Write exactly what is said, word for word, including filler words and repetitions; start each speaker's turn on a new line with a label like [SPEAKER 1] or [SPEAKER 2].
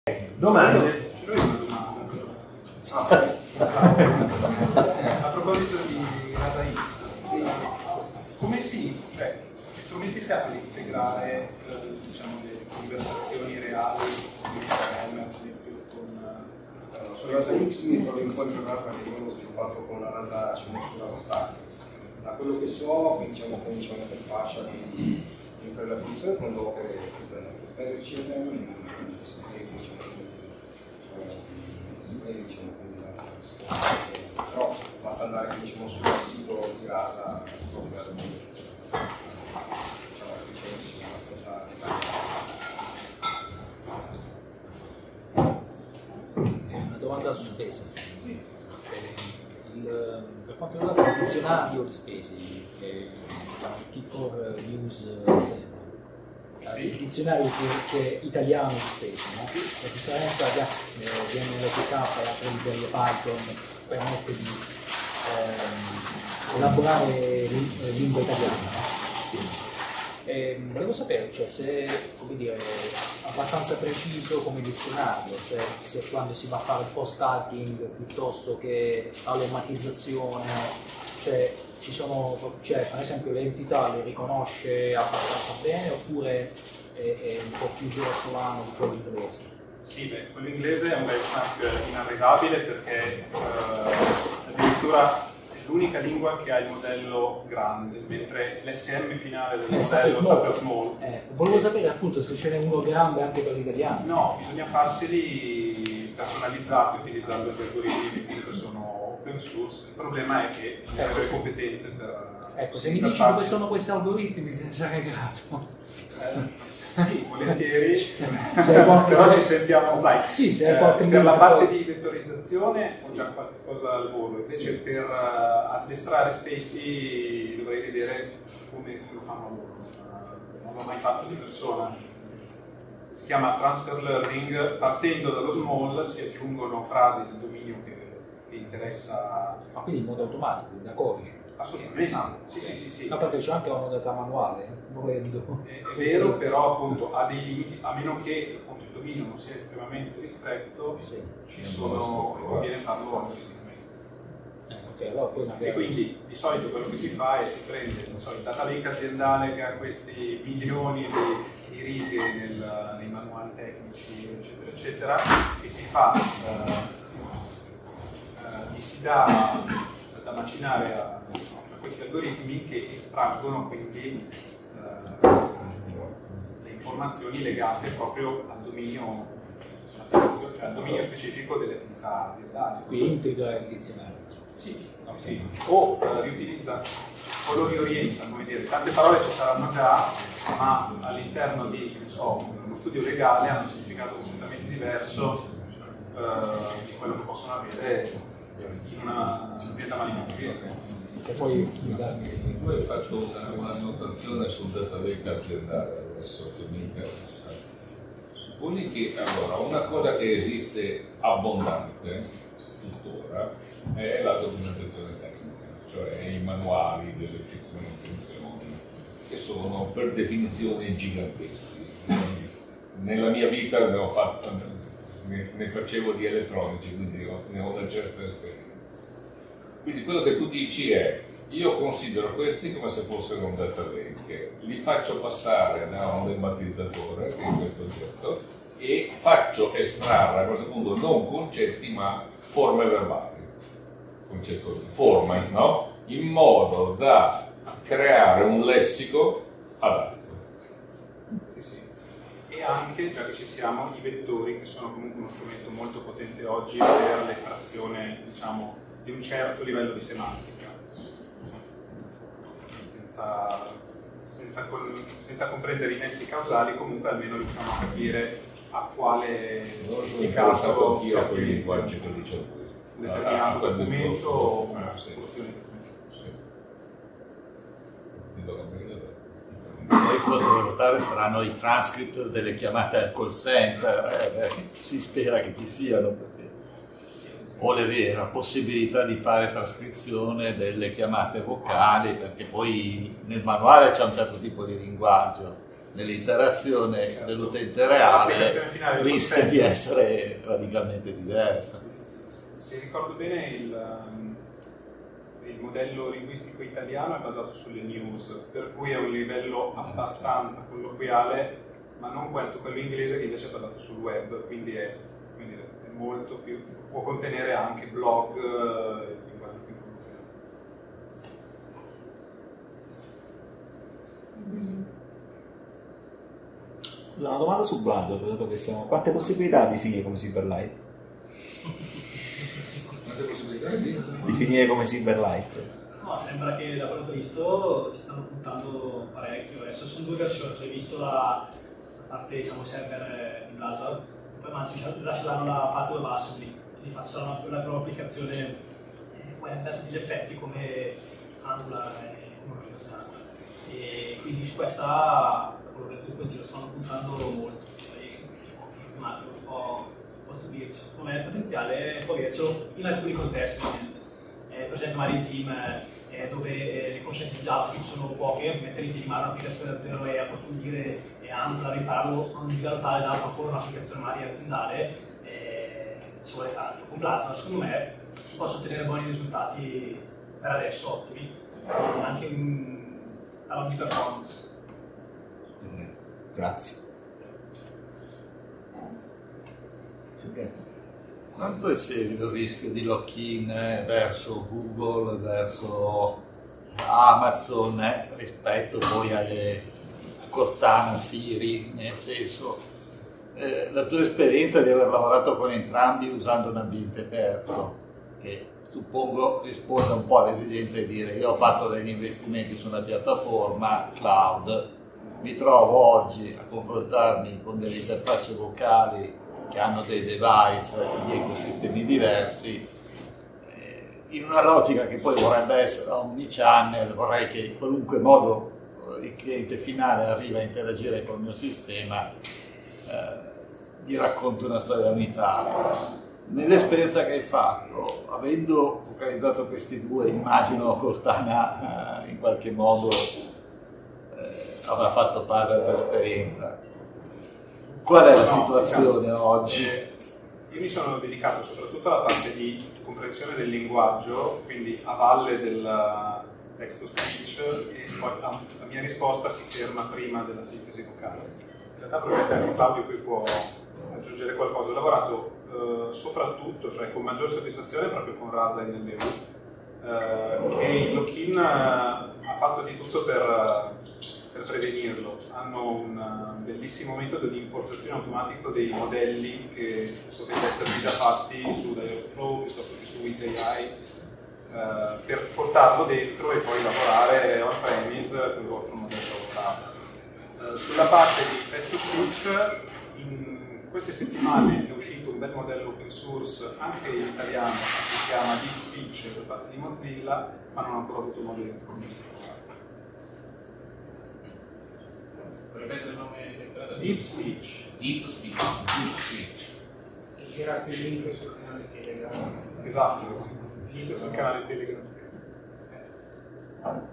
[SPEAKER 1] Domande?
[SPEAKER 2] A proposito di Rasa X, come si, cioè, che strumenti si ha per integrare eh, diciamo, le conversazioni reali di Israele, ad esempio, con
[SPEAKER 3] allora, su Rasa X mi ricordo un po' di giornata perché io l'ho sviluppato con la Rasa, diciamo, su Rasa Stack. Da quello che so, quindi diciamo che c'è un'interfaccia di implementazione con Docker e Kubernetes. Per ricerca non diciamo però basta andare diciamo, sul sito di Rasa diciamo le licenze sono abbastanza
[SPEAKER 4] una domanda su spese. Sì. Il, per quanto riguarda il dizionario di spese, che chiama T-Core Use S M, sì. Il dizionario che, che è italiano di spese, no? La differenza che eh, viene nelle P K e altre librerie Python permette di eh, elaborare lingua italiana, no? E volevo sapere, cioè, se come dire, abbastanza preciso come dizionario, cioè se quando si va a fare il post-tagging piuttosto che l'automatizzazione, cioè ci sono, cioè per esempio le entità le riconosce abbastanza bene oppure è, è un po' più grossolano di quello inglese?
[SPEAKER 2] Sì, beh, quello inglese è un benchmark inarrivabile perché eh, addirittura è l'unica lingua che ha il modello grande, mentre l'S M finale del modello è stato small.
[SPEAKER 4] Eh, volevo sapere appunto se ce n'è uno grande anche per l'italiano.
[SPEAKER 2] No, bisogna farseli personalizzati utilizzando gli algoritmi che comunque sono open source. Il problema è che bisogna avere competenze per...
[SPEAKER 4] Ecco, se mi dici dove sono questi algoritmi te ne sarei grato.
[SPEAKER 2] Eh, sì, volentieri,
[SPEAKER 4] qualche,
[SPEAKER 2] però
[SPEAKER 4] se...
[SPEAKER 2] ci sentiamo, dai,
[SPEAKER 4] sì, se
[SPEAKER 2] eh,
[SPEAKER 4] qualche
[SPEAKER 2] per la parte
[SPEAKER 4] poi...
[SPEAKER 2] di vettorizzazione ho già qualche cosa al volo, invece sì. Per uh, addestrare Spacy dovrei vedere come lo fanno loro, uh, non l'ho mai fatto di persona. Si chiama transfer learning, partendo dallo small si aggiungono frasi del dominio che vi interessa.
[SPEAKER 4] Ma quindi in modo automatico, da codice?
[SPEAKER 2] Assolutamente, ah, sì, sì, sì, sì.
[SPEAKER 4] No, perché c'è anche una modalità manuale, volendo.
[SPEAKER 2] È, è vero, però appunto ha dei limiti, a meno che appunto, il dominio non sia estremamente ristretto, sì. Ci sono, conviene farlo automaticamente.
[SPEAKER 4] Eh, okay, allora poi
[SPEAKER 2] e quindi di solito quello che si fa è si prende non so, il data lake aziendale che ha questi milioni di, di righe nel, nei manuali tecnici, eccetera, eccetera, e si fa, eh, eh, gli si dà da macinare a questi algoritmi che estraggono quindi eh, le informazioni legate proprio al dominio, cioè al dominio specifico delle attività aziendali.
[SPEAKER 4] Qui integra il dizionario.
[SPEAKER 2] Sì, no, sì. O eh, riutilizza o lo riorienta, come dire, tante parole ci saranno già, ma all'interno di, che ne so, uno studio legale hanno un significato completamente diverso eh, di quello che possono avere in un'azienda manifatturiera.
[SPEAKER 4] Se poi
[SPEAKER 5] poi hai fatto una, una notazione sul data lake aziendale adesso che mi interessa. Supponi che allora una cosa che esiste abbondante tuttora è la documentazione tecnica, cioè i manuali delle legittime intenzioni, che sono per definizione giganteschi. Nella mia vita ne ho fatto, ne, ne facevo di elettronici, quindi ne ho una certa esperienza. Quindi quello che tu dici è, io considero questi come se fossero un data lake, li faccio passare da un lemmatizzatore, che è questo oggetto, e faccio estrarre a questo punto non concetti ma forme verbali, concetto forma, no? In modo da creare un lessico adatto.
[SPEAKER 2] Sì, sì. E anche, già che ci siamo, i vettori, che sono comunque uno strumento molto potente oggi per l'estrazione, diciamo, di un certo livello di semantica, senza, senza, senza comprendere i nessi causali, comunque almeno riusciamo a capire a quale significato
[SPEAKER 5] anch'io a quel linguaggio che dicevo
[SPEAKER 2] un determinato ah, documento o una
[SPEAKER 5] sì.
[SPEAKER 2] porzione di
[SPEAKER 5] sì.
[SPEAKER 6] Poi potrò notare saranno i transcript delle chiamate al call center, eh, beh, si spera che ci siano, perché o le vera possibilità di fare trascrizione delle chiamate vocali, perché poi nel manuale c'è un certo tipo di linguaggio nell'interazione
[SPEAKER 2] Certo.
[SPEAKER 6] dell'utente reale
[SPEAKER 2] L'applicazione finale del
[SPEAKER 6] rischia
[SPEAKER 2] contesto.
[SPEAKER 6] di essere radicalmente diversa.
[SPEAKER 2] Sì, sì, sì. Se ricordo bene, il, um, il modello linguistico italiano è basato sulle news, per cui è un livello abbastanza colloquiale, ma non quanto quello inglese che invece è basato sul web, quindi è, quindi è molto più, può contenere anche blog, eh, linguaggio più colloquiale.
[SPEAKER 1] Una domanda su Blazor, dato che siamo... quante possibilità di finire come Silverlight?
[SPEAKER 5] Quante possibilità di
[SPEAKER 1] Di finire come Silverlight?
[SPEAKER 7] No, sembra che da quello che ho visto ci stanno puntando parecchio. Adesso sono due versioni, cioè hai visto la, la parte, diciamo, server di Blazor, poi lasceranno la parte web assembly, quindi facciano la propria applicazione web a tutti gli effetti come Angular e come organizzata. E quindi su questa, da quello che ho detto in giro, stanno puntando molto. Poi, un attimo, un po', un po' stupirci. Come potenziale può avercelo in alcuni contesti, ovviamente. Eh, per esempio magari il team eh, dove eh, le conoscenze JavaScript sono poche, mettere in piedi un'applicazione da zero e approfondire e Angular, impararlo a un livello tale da proporre un'applicazione magari aziendale, eh, ci vuole tanto. Con Blazor, secondo me, si possono ottenere buoni risultati per adesso, ottimi, anche in alla di performance.
[SPEAKER 1] Grazie.
[SPEAKER 6] Quanto è serio il rischio di lock-in verso Google, verso Amazon eh, rispetto poi alle Cortana, Siri, nel senso eh, la tua esperienza di aver lavorato con entrambi usando un ambiente terzo, che suppongo risponda un po' alle esigenze di dire io ho fatto degli investimenti su una piattaforma cloud, mi trovo oggi a confrontarmi con delle interfacce vocali che hanno dei device di ecosistemi diversi, eh, in una logica che poi vorrebbe essere omnichannel, vorrei che in qualunque modo il cliente finale arriva a interagire con il mio sistema, eh, gli racconto una storia unitaria. Nell'esperienza che hai fatto, avendo focalizzato questi due, immagino Cortana eh, in qualche modo eh, avrà fatto parte della tua esperienza. Qual è la
[SPEAKER 2] No,
[SPEAKER 6] situazione
[SPEAKER 2] diciamo,
[SPEAKER 6] oggi?
[SPEAKER 2] Eh, io mi sono dedicato soprattutto alla parte di comprensione del linguaggio, quindi a valle del text to speech, e poi la, la mia risposta si ferma prima della sintesi vocale. In realtà probabilmente anche Claudio qui può aggiungere qualcosa. Ho lavorato eh, soprattutto, cioè con maggior soddisfazione, proprio con Rasa in L U, eh, che il lock-in eh, ha fatto di tutto per, per prevenirlo. Hanno un bellissimo metodo di importazione automatico dei modelli che potete essere già fatti su Dialogflow piuttosto che su With A I, eh, per portarlo dentro e poi lavorare on-premise con il vostro modello Rasa. Eh, sulla parte di text to speech, in queste settimane è uscito un bel modello open source anche in italiano che si chiama Deep Speech da parte di Mozilla, ma non ho ancora avuto modo di approfondire.
[SPEAKER 5] Ripeto il nome.
[SPEAKER 2] Deep Speech.
[SPEAKER 5] Deep Speech. Deep Speech.
[SPEAKER 3] Che era il link sul canale Telegram.
[SPEAKER 2] Esatto, link sul canale Telegram.